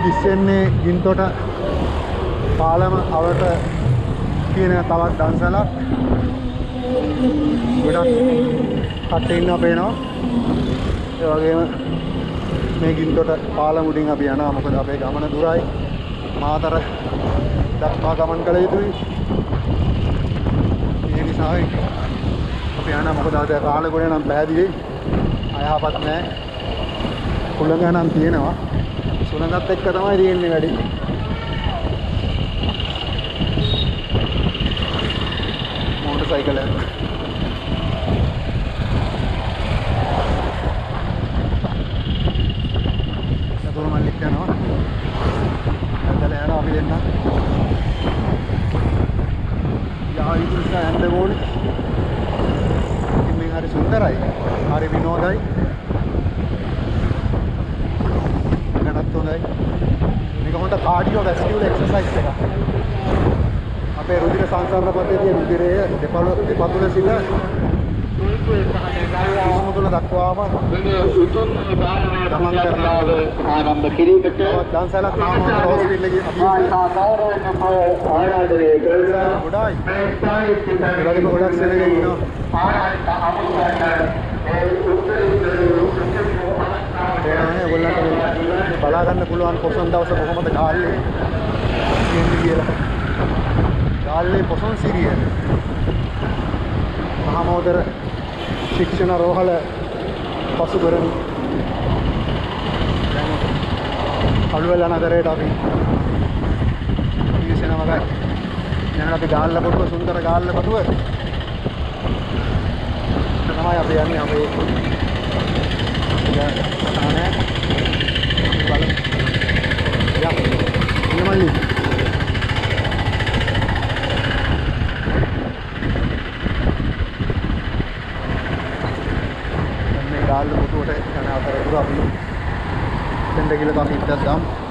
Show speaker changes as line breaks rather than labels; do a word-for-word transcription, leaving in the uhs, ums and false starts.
දිස්සෙන්නේ ගින්තොට පාලම අවට තියෙන තවත් දන්සලක්. ගොඩක් කට්ටිය ඉන්නවා පේනවා. ඒ වගේම මේ ගින්තොට පාලම උඩින් අපි යනවා. මොකද අපේ ගමන දුරයි. මාතර දක්වා ගමන් කළ යුතුයි. ඒ නිසා අපි යනවා. මොකද අද කාලගුණය නම් පැහැදිලි අයහපත් නැහැ. කුලඟ නම් තියෙනවා. සුළඟත් එක්ක තමයි තියෙන්නේ වැඩි. මෝටර් සයිකල් එක. නතර මල්ලික් යනවා. නැදලා යනවා අපි දෙන්න. යාවි පුරුෂයා යන්න ඕනේ. ඉතින් හරි සුන්දරයි. හරි විනෝදයි. හොඳයි. මේක හොඳ කාඩියෝ වැස්කියුලර් එක්සර්සයිස් එකක්. අපේ රුධිර සංසරණ පද්ධතියේ රුධිරය දෙපළ දෙපතුල සිට මුතුල දක්වාම ගමන් කරනවා. ආරම්භ කිරීමට දන්සලක් නාමවල හොස්පිටල් එකේ අපි ආරාධනය කරනවා. ගොඩයි. ඒ වගේම ගොඩක් සෙනග ඉන්නවා. ආරාධිත අමුසන්න ඒ උත්තරීතර බලා ගන්න පුළුවන් පොසොන් දවස කොහොමද ගාල්ලේ කියන්නේ කියලා. ගාල්ලේ පොසොන් සිරිය. මහමෝදර ශික්ෂණ රෝහල පසු කරමු. දැන් කළුවල නගරයට අපි ඉස්සෙනම ගයි. දැන් අපි ගාල්ල පොට්ටුව සුන්දර ගාල්ල පොට්ටුව. තමයි අපි යන්නේ අපේ තානේ බලමු. යා. ඉන්නමල්ලි. මේ ගාල්ල පොට්ටුවට යන අතරතුර අපි දෙන්න කියලා අපි ඉස්සත් දාමු.